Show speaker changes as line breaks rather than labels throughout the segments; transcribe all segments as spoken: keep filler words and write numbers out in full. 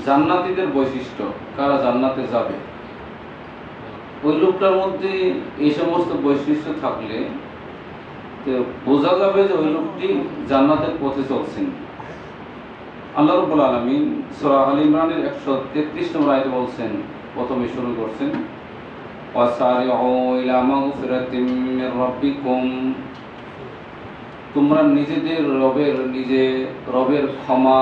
জান্নাতীদের বৈশিষ্ট্য, কারা জান্নাতে যাবে, ওই লোকটার মধ্যে এই সমস্ত বৈশিষ্ট্য থাকলে তো বোঝা যাবে যে ওই লোকটি জান্নাতের পথে চলছেন। আল্লাহ রাব্বুল আলামিন সূরা আল ইমরানের একশো তেত্রিশ নম্বর আয়াতে বলছেন, প্রথমে শুরু করছেন ওয়াসারিউ ইলা মাগফিরাতিম মির রাব্বিকুম, তোমরা নিজেদের রবের নিজে রবের ক্ষমা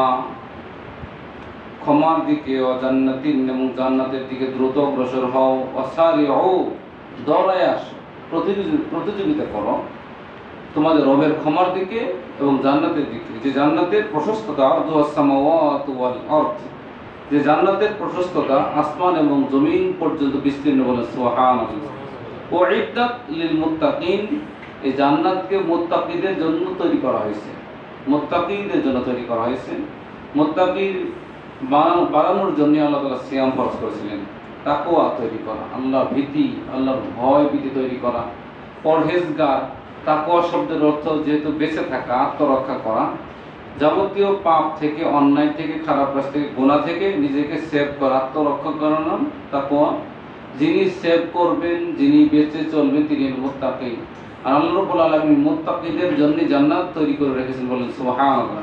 ক্ষমার দিকে ও জান্নাতিন এবং জান্নাতের দিকে দ্রুত অগ্রসর হও। ওয়াসারিউ দৌড়ায় আসো, প্রতিযোগিতা করো তোমাদের রবের ক্ষমার দিকে এবং জান্নাতের দিকে, যে জান্নাতের প্রশস্ততা আরদুস সামাওয়াতু ওয়াল আরদ, যে জান্নাতের প্রশস্ততা আসমান এবং জমিন পর্যন্ত বিস্তীর্ণ, বলে সুবহানাল্লাহ। উইদ্দাত লিল মুত্তাকিন, এই জান্নাতকে মুত্তাকিদের জন্য তৈরি করা হয়েছে, মুত্তাকিদের জন্য তৈরি করা হয়েছে। মুত্তাকির বাড়ানোর জন্য আল্লাহ তাআলা সিয়াম ফরজ করেছিলেন, তাকওয়া তৈরি করা, আল্লাহর ভীতি, আল্লাহর ভয় ভীতি তৈরি করা, পরহেজগার। তাকওয়া শব্দের অর্থ যেহেতু বেঁচে থাকা, আত্মরক্ষা করা, যাবতীয় পাপ থেকে, অন্যায় থেকে, খারাপ কাজ থেকে, গুনাহ থেকে নিজেকে সেভ করা, আত্মরক্ষা করার নাম তাকওয়া। যিনি সেভ করবেন, যিনি বেঁচে চলবেন, তিনি মুত্তাকি। আর আল্লাহ রাব্বুল আলামিন মুত্তাকিদের জন্য জান্নাত তৈরি করে রেখেছেন, বলেন সুবহানাল্লাহ।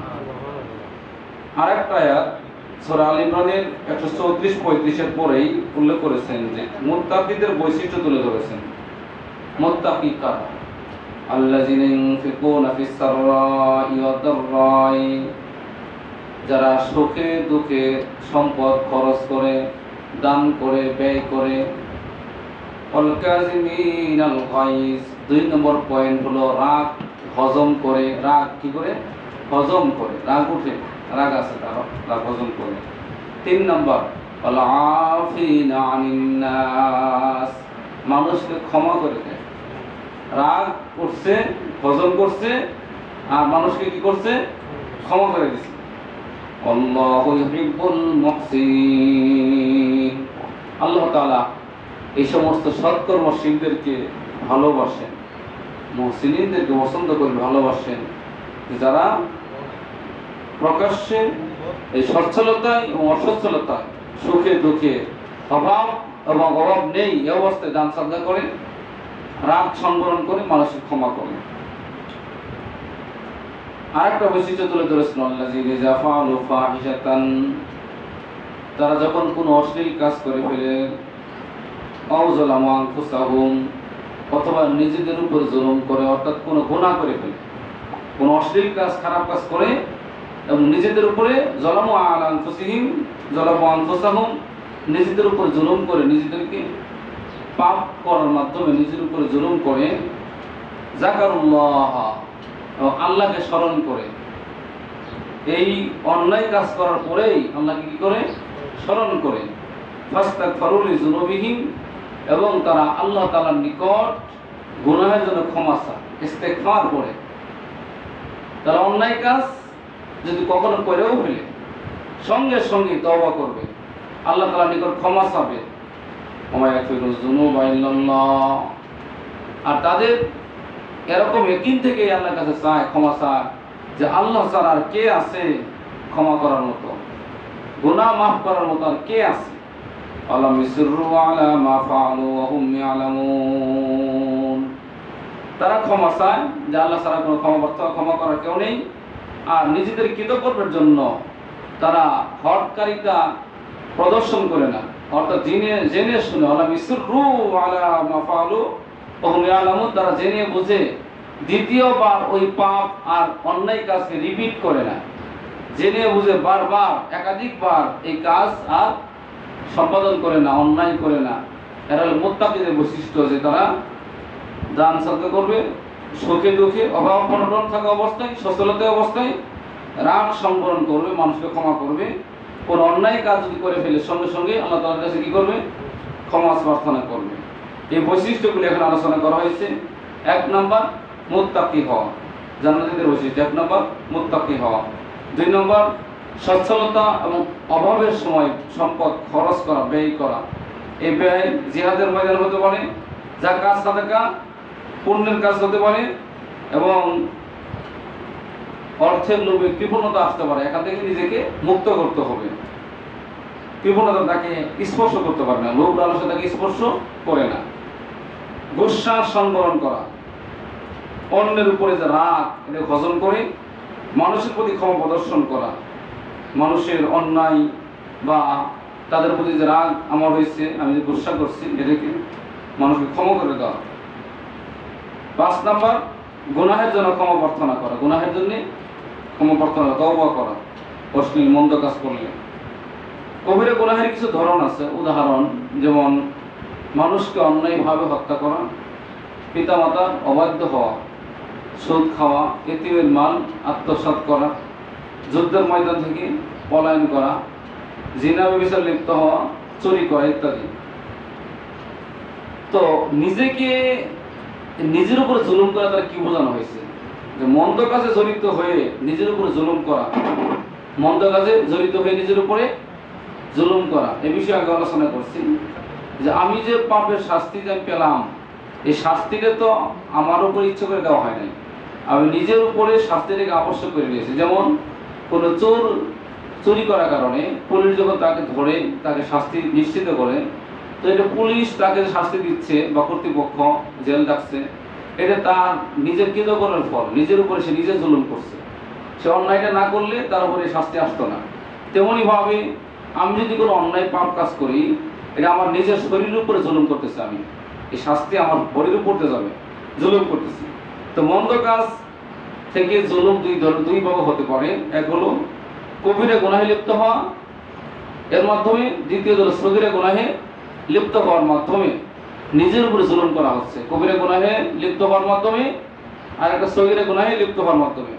আরেকটা আয়াত সূরা আল ইমরানের একশো চৌত্রিশ পঁয়ত্রিশ এর পরেই উল্লেখ করেছেন যে মুত্তাকিদের বৈশিষ্ট্য তুলে ধরেছেন। মুত্তাকি কারা? আল্লাযিনা ইউনফিকুনা ফিস সাররাই ওয়াদ দাররাই, যারা সুখে দুঃখে সম্পদ খরচ করে, দান করে, ব্যয় করে। ওয়াল কাযিমিনাল গায়জ, দুই নম্বর পয়েন্ট হলো রাগ হজম করে। রাগ কি করে? হজম করে, রাগ উঠে, রাগ আছে তার, রাগ হজম করে। তিন নম্বর ওয়াল আফিনা আনিন নাস, মানুষকে ক্ষমা করে দেয়। রাগ করছে, হজম করছে, আর মানুষকে কি করছে? ক্ষমা করে দিচ্ছে। আল্লাহু ইউহিব্বুল মুহসিনিন, আল্লাহ তাআলা এই সমস্ত সৎকর্মশীলদেরকে ভালোবাসেন, মুহসিনিনদেরকে পছন্দ করে ভালোবাসেন, যারা প্রকাশ্যে এই সচ্ছলতায় এবং অসচ্ছলতায়, সুখে দুঃখে, অভাব এবং অভাব নেই এই অবস্থায় দান সাদকা করে, রাগ সংবরণ করে, মানুষকে ক্ষমা করে। আরেকটা বৈশিষ্ট্য তুলে ধরেছেন আল্লাযীনা যাফালু ফাহিশাতান, তারা যখন কোনো অশ্লীল কাজ করে ফেলে, আও যালামু আনফুসাহুম, অথবা নিজেদের উপর জুলুম করে, অর্থাৎ কোনো গুনাহ করে ফেলে, কোনো অশ্লীল কাজ, খারাপ কাজ করে এবং নিজেদের উপরে যালামু আলা আনফুসিহিম যালামু আনফুসাহুম, নিজেদের উপর জুলুম করে, নিজেদেরকে পাপ করার মাধ্যমে নিজের উপরে জুলুম করে, যাকারুল্লাহ, আল্লাহকে স্মরণ করে। এই অন্যায় কাজ করার পরেই আল্লাহকে কি করে? স্মরণ করে। ফাস্তাগফিরু লিযুনুবিহিম, এবং তারা আল্লাহ তাআলার নিকট গুনাহের জন্য ক্ষমা চায়, ইস্তেগফার করে। তারা অন্যায় কাজ যদি কখনো করেও ফেলে, সঙ্গে সঙ্গে তওবা করবে, আল্লাহ তাআলার নিকট ক্ষমা চাবে। আর তাদের এরকম ইয়াকিন থেকে আল্লাহর কাছে চায়, ক্ষমা চায়, যে আল্লাহ ছাড়া আর কে আছে ক্ষমা করার মতো, গুনাহ মাফ করার মতো আর কে আছে? আলাম ইসরু আলা মা ফাআলু ওয়া হুম ইয়ালামুন, তারা ক্ষমা চায় যে আল্লাহ ছাড়া কোনো ক্ষমা ক্ষমা করার কেউ নেই। আর নিজেদের কৃতকর্মের জন্য তারা হটকারিতা প্রদর্শন করে না, অর্থাৎ জেনে জেনে শুনে, আলাম ইসরু আলা মা ফাআলু ওয়া হুম ইয়ালামুন, তারা জেনে বুঝে দ্বিতীয়বার ওই পাপ আর অন্যায় কাজকে রিপিট করে না, জেনে বুঝে বারবার একাধিকবার এই কাজ আর সম্পাদন করে না, অন্যায় করে না। এরা হল মুত্তাকিদের বৈশিষ্ট্য, যে তারা দান সাদকা করবে, সুখে দুঃখে, অভাব অনটন থাকা অবস্থায়, সচ্ছলতা অবস্থায় রাগ সংবরণ করবে, মানুষকে ক্ষমা করবে। কোন অন্যায় কাজ যদি করে ফেলে, সঙ্গে সঙ্গে আল্লাহ তাআলার কাছে কি করবে? ক্ষমা প্রার্থনা করবে। এই বৈশিষ্ট্যগুলি এখন আলোচনা করা হয়েছে। এক নম্বর মুত্তাকি হওয়া, জান্নাতীদের বৈশিষ্ট্য। এক নম্বর মুত্তাকি হওয়া। দুই নম্বর সচ্ছলতা এবং অভাবের সময় সম্পদ খরচ করা, ব্যয় করা। এই ব্যয় জিহাদের ময়দান হতে পারে, যাকাত সাদাকা পুণ্যের কাজ হতে পারে, এবং অর্থের লোভে কৃপণতা আসতে পারে। এখান থেকে নিজেকে মুক্ত করতে হবে। কৃপণতা তাকে স্পর্শ করতে পারে না, লোভ লালসা তাকে স্পর্শ করে না। গোস্বা সংবরণ করা, অন্যের উপরে যে রাগ এটা হজম করে মানুষের প্রতি ক্ষমা প্রদর্শন করা, মানুষের অন্যায় বা তাদের প্রতি যে রাগ আমার হয়েছে, আমি যে গোস্বা করছি এটাকে মানুষকে ক্ষমা করে দেওয়া। পাঁচ নাম্বার, গুনাহের জন্য ক্ষমা প্রার্থনা করা, গুনাহের জন্য ক্ষমা প্রার্থনা তওবা করা অশ্লীল মন্দ কাজ করলে। কবিরা গুনাহের কিছু ধরন আছে, উদাহরণ যেমন মানুষকে অন্যায়ভাবে হত্যা করা, পিতামাতার অবাধ্য হওয়া, সুদ খাওয়া, এতিমের মাল আত্মসাৎ করা, যুদ্ধের ময়দান থেকে পলায়ন করা, জিনা ব্যভিচার লিপ্ত হওয়া, চুরি করা ইত্যাদি। তো নিজেকে নিজের উপরে জুলুম করা তার কি বোঝানো হয়েছে? যে মন্দ কাজে জড়িত হয়ে নিজের উপরে জুলুম করা, মন্দ কাজে জড়িত হয়ে নিজের উপরে জুলুম করা। এ বিষয়ে আগে আলোচনা করছি যে আমি যে পাপের শাস্তি যে পেলাম, এই শাস্তিটা তো আমার উপর ইচ্ছে করে দেওয়া হয় নাই, আমি নিজের উপরে শাস্তিটাকে আবশ্যক করে নিয়েছি। যেমন কোনো চোর চুরি করার কারণে পুলিশ যখন তাকে ধরে তাকে শাস্তি নিশ্চিত করে, তো এটা পুলিশ তাকে শাস্তি দিচ্ছে বা কর্তৃপক্ষ জেল ডাকছে, এটা তার নিজের কৃতকর্মের ফল, নিজের উপরে সে নিজে জুলুম করছে। সে অন্যায়টা না করলে তার উপরে শাস্তি আসতো না। তেমনইভাবে আমি যদি কোনো অন্যায় পাপ কাজ করি, এটা আমার নিজের শরীরের উপরে জুলুম করতেছে, আমি এই শাস্তি আমার বডির উপরতে যাবে, জুলুম করতেছি। তো মন্দ কাজ থেকে জুলুম দুই ধরনের দুইভাবে হতে পারে। এক হলো কবিরা গুনাহে লিপ্ত হওয়া, এর মাধ্যমে; দ্বিতীয় হলো সগীরা গুনাহে লিপ্ত হওয়ার মাধ্যমে নিজের উপরে জুলুম করা হচ্ছে। কবিরা গুনাহে লিপ্ত হওয়ার মাধ্যমে আর একটা সগীরা গুনাহে লিপ্ত হওয়ার মাধ্যমে।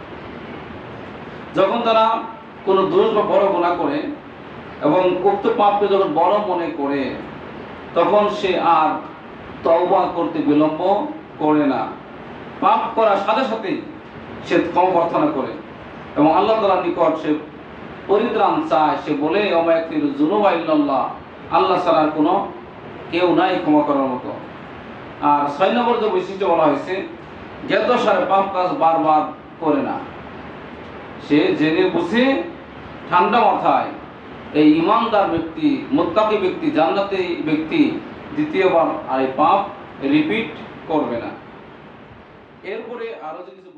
যখন তারা কোনো দোষ বা বড় গুনাহ করে এবং উক্ত পাপকে যখন বড় মনে করে, তখন সে আর তওবা করতে বিলম্ব করে না, পাপ করার সাথে সাথেই সে ক্ষমা প্রার্থনা করে এবং আল্লাহ তাআলার নিকট সে পরিত্রাণ চায়। সে বলে ওয়া ইয়াগফিরু যুনুবা ইল্লাল্লাহ, আল্লাহ ছাড়া কোনো কেউ নাই ক্ষমা করার মতো। আর ছয় নম্বর যে বৈশিষ্ট্য বলা হয়েছে, জ্ঞাতসারে পাপ কাজ বারবার করে না, সে জেনে বুঝে ঠান্ডা মাথায় এই ইমানদার ব্যক্তি, মুত্তাকি ব্যক্তি, জান্নাতি ব্যক্তি দ্বিতীয়বার আর এই পাপ রিপিট করবে না। এরপরে আরো যে কিছু